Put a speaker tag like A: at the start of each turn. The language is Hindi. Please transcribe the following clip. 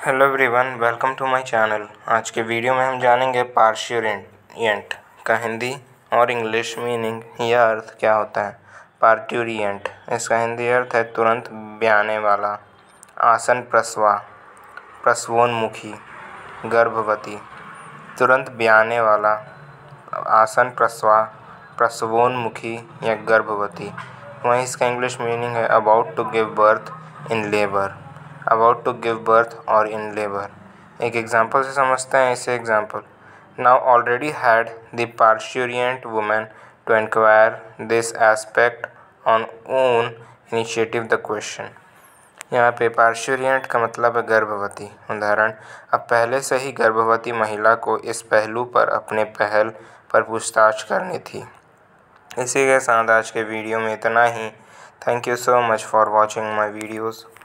A: Hello everyone, welcome to my channel. आज के वीडियो में हम जानेंगे पार्ट्यूरिएंट का हिंदी और इंग्लिश मीनिंग या अर्थ क्या होता है। पार्ट्यूरिएंट, इसका हिंदी अर्थ है तुरंत ब्याने वाला, आसन प्रसवा, प्रसवोन्मुखी, गर्भवती। तुरंत ब्याने वाला, आसन प्रसवा, प्रसवोन्मुखी या गर्भवती। वहीं इसका इंग्लिश मीनिंग है about to give birth in labour, about to give birth और इन लेबर। एक एग्जाम्पल से समझते हैं इसे। Example, now already had the parturient women to inquire this aspect on own initiative the question. यहाँ पे पार्ट्यूरिएंट का मतलब है गर्भवती। उदाहरण, अब पहले से ही गर्भवती महिला को इस पहलू पर अपने पहल पर पूछताछ करनी थी। इसी के साथ आज के वीडियो में इतना ही। Thank you so much for watching my videos.